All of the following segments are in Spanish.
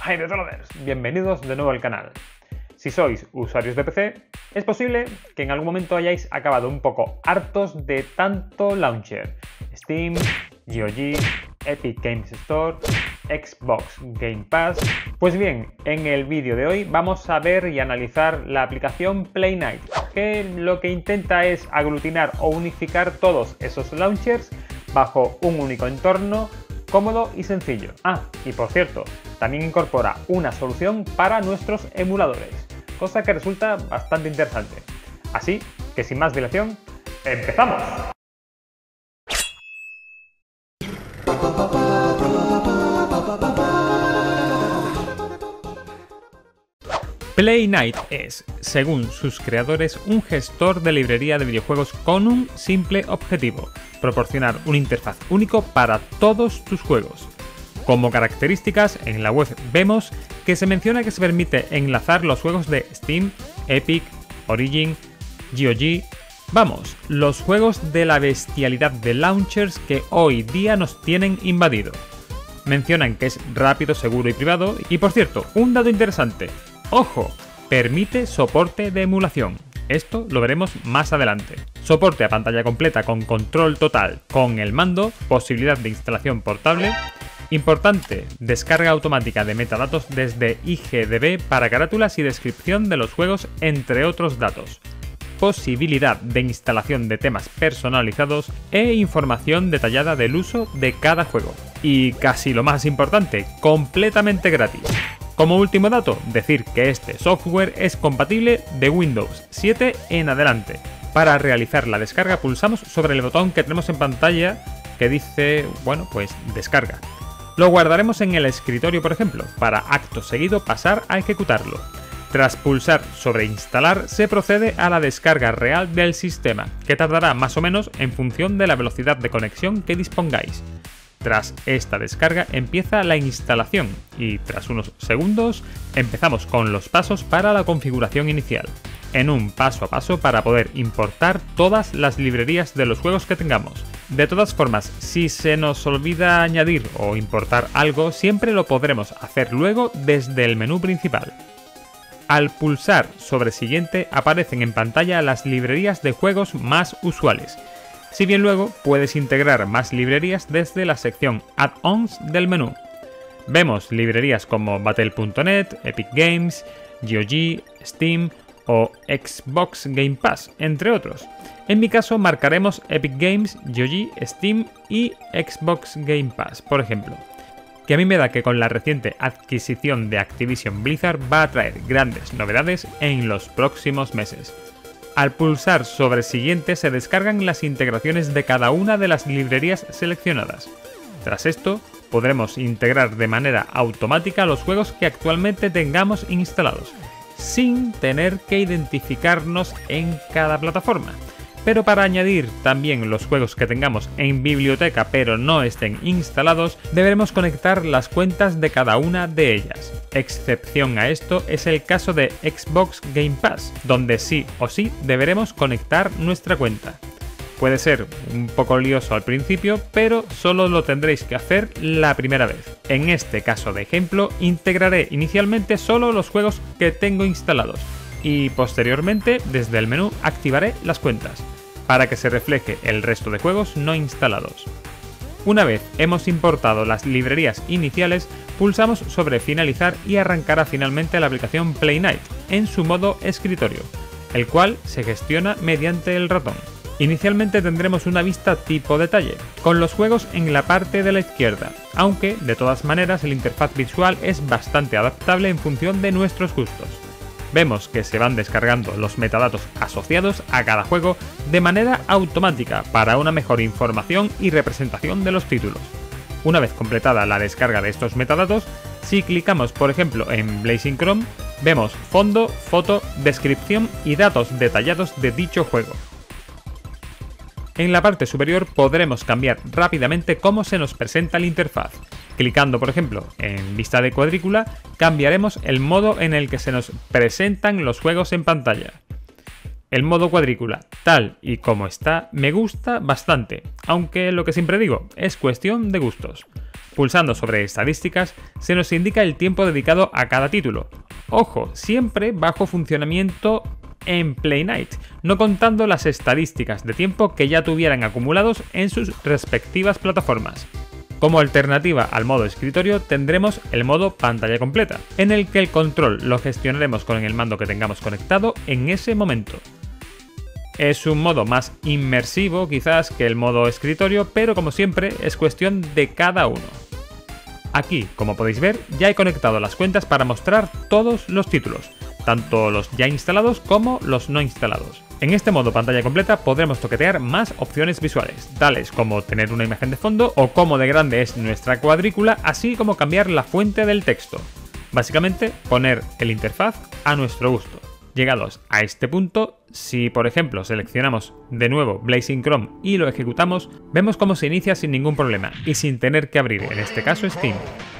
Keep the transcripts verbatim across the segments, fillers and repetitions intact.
Hi detonaders, bienvenidos de nuevo al canal. Si sois usuarios de P C, es posible que en algún momento hayáis acabado un poco hartos de tanto launcher. Steam, G O G, Epic Games Store, Xbox Game Pass. Pues bien, en el vídeo de hoy vamos a ver y analizar la aplicación Play Night, que lo que intenta es aglutinar o unificar todos esos launchers bajo un único entorno cómodo y sencillo. Ah, y por cierto, también incorpora una solución para nuestros emuladores, cosa que resulta bastante interesante. Así que sin más dilación, ¡empezamos! Play Night es, según sus creadores, un gestor de librería de videojuegos con un simple objetivo: proporcionar una interfaz único para todos tus juegos. Como características, en la web vemos que se menciona que se permite enlazar los juegos de Steam, Epic, Origin, G O G, vamos, los juegos de la bestialidad de launchers que hoy día nos tienen invadido. Mencionan que es rápido, seguro y privado, y por cierto, un dato interesante: ¡ojo! Permite soporte de emulación. Esto lo veremos más adelante. Soporte a pantalla completa con control total con el mando, posibilidad de instalación portable. Importante, descarga automática de metadatos desde I G D B para carátulas y descripción de los juegos, entre otros datos. Posibilidad de instalación de temas personalizados e información detallada del uso de cada juego. Y casi lo más importante, completamente gratis. Como último dato, decir que este software es compatible de Windows siete en adelante. Para realizar la descarga pulsamos sobre el botón que tenemos en pantalla que dice, bueno, pues descarga. Lo guardaremos en el escritorio, por ejemplo, para acto seguido pasar a ejecutarlo. Tras pulsar sobre instalar, se procede a la descarga real del sistema, que tardará más o menos en función de la velocidad de conexión que dispongáis. Tras esta descarga empieza la instalación y tras unos segundos empezamos con los pasos para la configuración inicial, en un paso a paso para poder importar todas las librerías de los juegos que tengamos. De todas formas, si se nos olvida añadir o importar algo, siempre lo podremos hacer luego desde el menú principal. Al pulsar sobre siguiente aparecen en pantalla las librerías de juegos más usuales, si bien luego puedes integrar más librerías desde la sección Add-ons del menú. Vemos librerías como Battle punto net, Epic Games, G O G, Steam o Xbox Game Pass, entre otros. En mi caso marcaremos Epic Games, G O G, Steam y Xbox Game Pass, por ejemplo, que a mí me da que con la reciente adquisición de Activision Blizzard va a traer grandes novedades en los próximos meses. Al pulsar sobre siguiente se descargan las integraciones de cada una de las librerías seleccionadas. Tras esto, podremos integrar de manera automática los juegos que actualmente tengamos instalados, sin tener que identificarnos en cada plataforma. Pero para añadir también los juegos que tengamos en biblioteca pero no estén instalados, deberemos conectar las cuentas de cada una de ellas. Excepción a esto es el caso de Xbox Game Pass, donde sí o sí deberemos conectar nuestra cuenta. Puede ser un poco lioso al principio, pero solo lo tendréis que hacer la primera vez. En este caso de ejemplo, integraré inicialmente solo los juegos que tengo instalados y posteriormente desde el menú activaré las cuentas, para que se refleje el resto de juegos no instalados. Una vez hemos importado las librerías iniciales, pulsamos sobre finalizar y arrancará finalmente la aplicación Play Night en su modo escritorio, el cual se gestiona mediante el ratón. Inicialmente tendremos una vista tipo detalle, con los juegos en la parte de la izquierda, aunque de todas maneras la interfaz visual es bastante adaptable en función de nuestros gustos. Vemos que se van descargando los metadatos asociados a cada juego de manera automática para una mejor información y representación de los títulos. Una vez completada la descarga de estos metadatos, si clicamos por ejemplo en Blazing Chrome, vemos fondo, foto, descripción y datos detallados de dicho juego. En la parte superior podremos cambiar rápidamente cómo se nos presenta la interfaz. Clicando por ejemplo en vista de cuadrícula, cambiaremos el modo en el que se nos presentan los juegos en pantalla. El modo cuadrícula, tal y como está, me gusta bastante, aunque lo que siempre digo, es cuestión de gustos. Pulsando sobre estadísticas se nos indica el tiempo dedicado a cada título. Ojo, siempre bajo funcionamiento en Play Night, no contando las estadísticas de tiempo que ya tuvieran acumulados en sus respectivas plataformas. Como alternativa al modo escritorio tendremos el modo pantalla completa, en el que el control lo gestionaremos con el mando que tengamos conectado en ese momento. Es un modo más inmersivo quizás que el modo escritorio, pero como siempre es cuestión de cada uno. Aquí, como podéis ver, ya he conectado las cuentas para mostrar todos los títulos, tanto los ya instalados como los no instalados. En este modo pantalla completa podremos toquetear más opciones visuales, tales como tener una imagen de fondo o cómo de grande es nuestra cuadrícula, así como cambiar la fuente del texto. Básicamente, poner el interfaz a nuestro gusto. Llegados a este punto, si por ejemplo seleccionamos de nuevo Blazing Chrome y lo ejecutamos, vemos cómo se inicia sin ningún problema y sin tener que abrir, en este caso, Steam.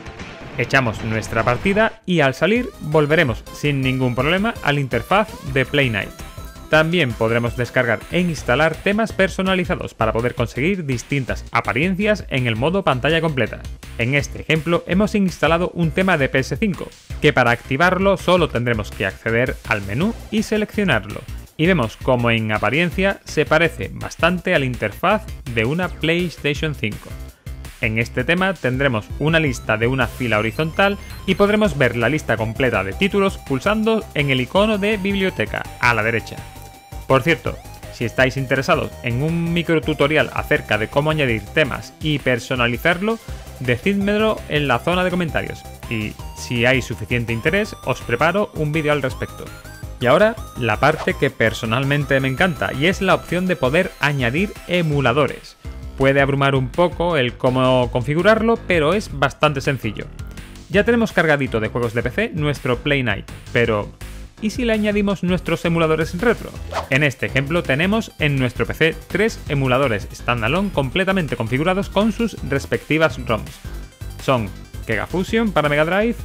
Echamos nuestra partida y al salir volveremos sin ningún problema a la interfaz de Play Night. También podremos descargar e instalar temas personalizados para poder conseguir distintas apariencias en el modo pantalla completa. En este ejemplo hemos instalado un tema de P S cinco, que para activarlo solo tendremos que acceder al menú y seleccionarlo. Y vemos como en apariencia se parece bastante a la interfaz de una PlayStation cinco. En este tema tendremos una lista de una fila horizontal y podremos ver la lista completa de títulos pulsando en el icono de biblioteca a la derecha. Por cierto, si estáis interesados en un micro tutorial acerca de cómo añadir temas y personalizarlo, decídmelo en la zona de comentarios y si hay suficiente interés os preparo un vídeo al respecto. Y ahora la parte que personalmente me encanta y es la opción de poder añadir emuladores. Puede abrumar un poco el cómo configurarlo, pero es bastante sencillo. Ya tenemos cargadito de juegos de P C nuestro Play Night, pero ¿y si le añadimos nuestros emuladores retro? En este ejemplo tenemos en nuestro P C tres emuladores standalone completamente configurados con sus respectivas ROMs. Son Kega Fusion para Mega Drive,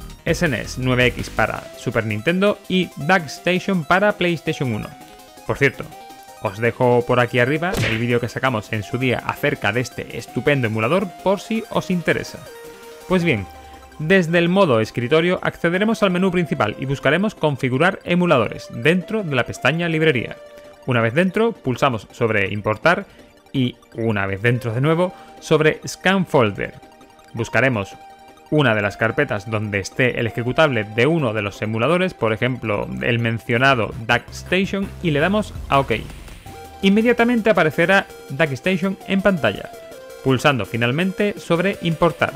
S N E S nueve X para Super Nintendo y DuckStation para PlayStation uno. Por cierto, os dejo por aquí arriba el vídeo que sacamos en su día acerca de este estupendo emulador por si os interesa. Pues bien, desde el modo escritorio accederemos al menú principal y buscaremos configurar emuladores dentro de la pestaña librería. Una vez dentro, pulsamos sobre importar y una vez dentro de nuevo sobre Scan Folder. Buscaremos una de las carpetas donde esté el ejecutable de uno de los emuladores, por ejemplo el mencionado DuckStation, y le damos a OK. Inmediatamente aparecerá DuckStation en pantalla, pulsando finalmente sobre importar.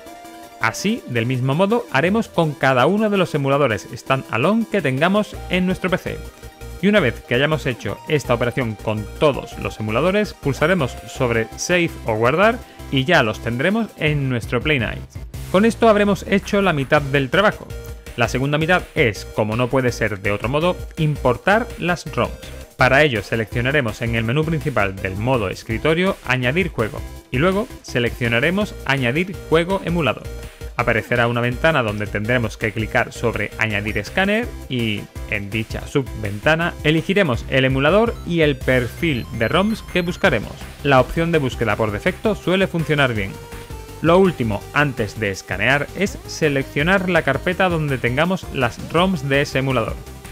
Así, del mismo modo, haremos con cada uno de los emuladores standalone que tengamos en nuestro P C. Y una vez que hayamos hecho esta operación con todos los emuladores, pulsaremos sobre Save o Guardar y ya los tendremos en nuestro Play Night. Con esto habremos hecho la mitad del trabajo. La segunda mitad es, como no puede ser de otro modo, importar las ROMs. Para ello seleccionaremos en el menú principal del modo escritorio Añadir juego y luego seleccionaremos Añadir juego emulado. Aparecerá una ventana donde tendremos que clicar sobre Añadir escáner y en dicha subventana elegiremos el emulador y el perfil de ROMs que buscaremos. La opción de búsqueda por defecto suele funcionar bien. Lo último antes de escanear es seleccionar la carpeta donde tengamos las ROMs de ese emulador.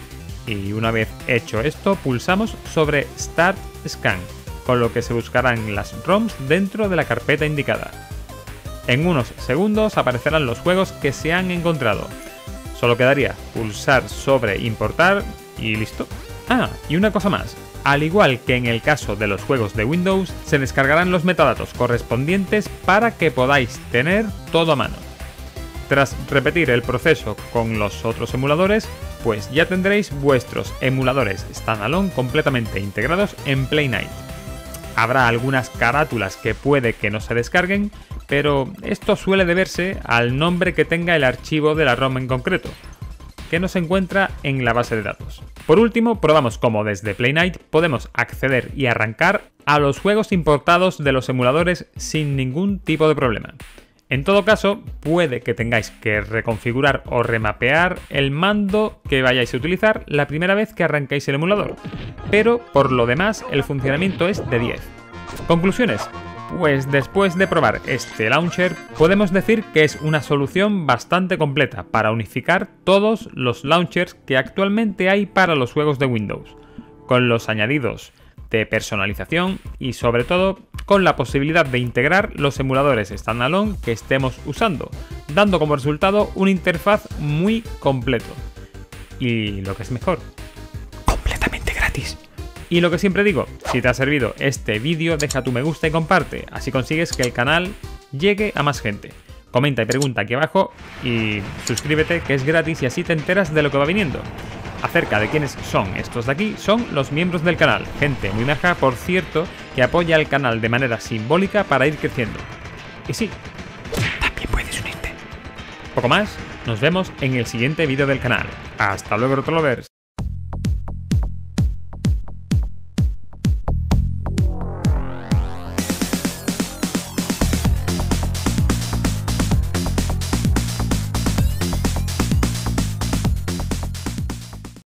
Y una vez hecho esto, pulsamos sobre Start Scan, con lo que se buscarán las ROMs dentro de la carpeta indicada. En unos segundos aparecerán los juegos que se han encontrado. Solo quedaría pulsar sobre importar y listo. Ah, y una cosa más. Al igual que en el caso de los juegos de Windows, se descargarán los metadatos correspondientes para que podáis tener todo a mano. Tras repetir el proceso con los otros emuladores, pues ya tendréis vuestros emuladores standalone completamente integrados en Play Night. Habrá algunas carátulas que puede que no se descarguen, pero esto suele deberse al nombre que tenga el archivo de la ROM en concreto, que no se encuentra en la base de datos. Por último, probamos cómo desde Play Night podemos acceder y arrancar a los juegos importados de los emuladores sin ningún tipo de problema. En todo caso, puede que tengáis que reconfigurar o remapear el mando que vayáis a utilizar la primera vez que arranquéis el emulador, pero por lo demás el funcionamiento es de diez. Conclusiones. Pues después de probar este launcher, podemos decir que es una solución bastante completa para unificar todos los launchers que actualmente hay para los juegos de Windows, con los añadidos de personalización y sobre todo con la posibilidad de integrar los emuladores standalone que estemos usando, dando como resultado una interfaz muy completo. Y lo que es mejor, completamente gratis. Y lo que siempre digo, si te ha servido este vídeo, deja tu me gusta y comparte, así consigues que el canal llegue a más gente. Comenta y pregunta aquí abajo y suscríbete, que es gratis y así te enteras de lo que va viniendo. Acerca de quiénes son estos de aquí, son los miembros del canal, gente muy maja, por cierto, que apoya al canal de manera simbólica para ir creciendo. Y sí, también puedes unirte. Poco más, nos vemos en el siguiente vídeo del canal. Hasta luego, Rotolovers.